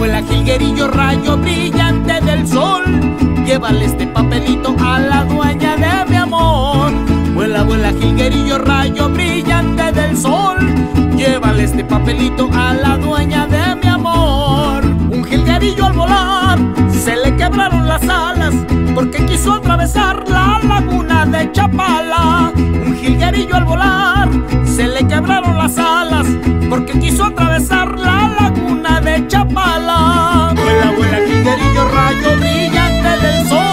vuela jilguerillo, rayo brillante del sol, llévale este papelito a la dueña de mi amor. Vuela, vuela jilguerillo, rayo brillante del sol, llévale este papelito a la dueña de mi amor. Un jilguerillo al volar se le quebraron las alas porque quiso atravesar la laguna de Chapala. Un jilguerillo al volar se le quebraron las alas porque quiso atravesar la laguna de Chapala. Vuela, vuela jilguerillo, rayo brillante del sol.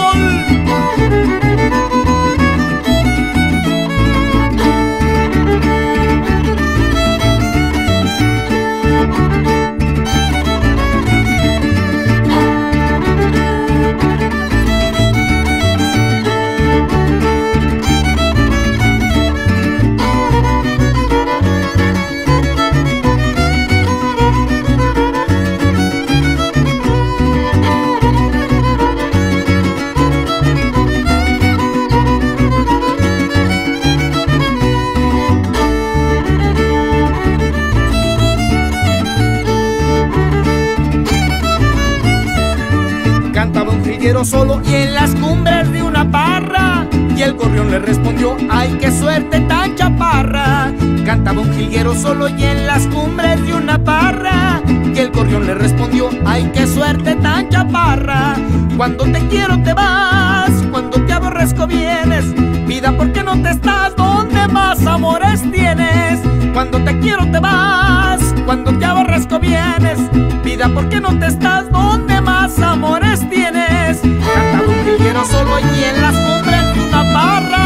Cantaba un jilguero solo y en las cumbres de una parra, y el gorrión le respondió: ¡ay, qué suerte tan chaparra! Cantaba un jilguero solo y en las cumbres de una parra, y el gorrión le respondió: ¡ay, qué suerte tan chaparra! Cuando te quiero te vas, cuando te aborrezco vienes, vida, ¿por qué no te estás donde más amores tienes? Cuando te quiero te vas, cuando te aborrezco vienes, vida, ¿por qué no te estás donde más amores tienes? Cantaba un jilguero solo y en las cumbres de una parra.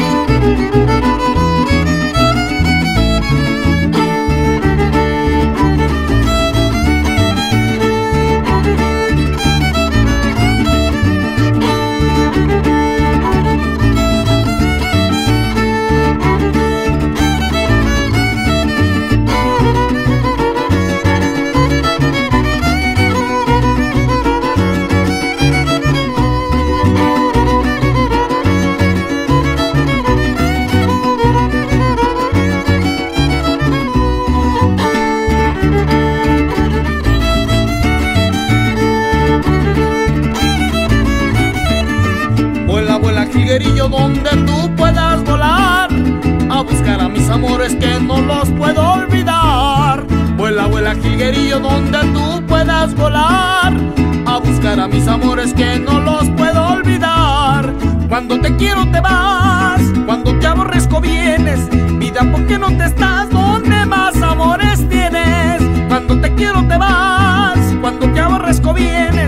Jilguerillo, donde tú puedas volar a buscar a mis amores que no los puedo olvidar. Vuela, vuela jilguerillo, donde tú puedas volar a buscar a mis amores que no los puedo olvidar. Cuando te quiero te vas, cuando te aborrezco vienes, vida, ¿por qué no te estás donde más amores tienes? Cuando te quiero te vas, cuando te aborrezco vienes,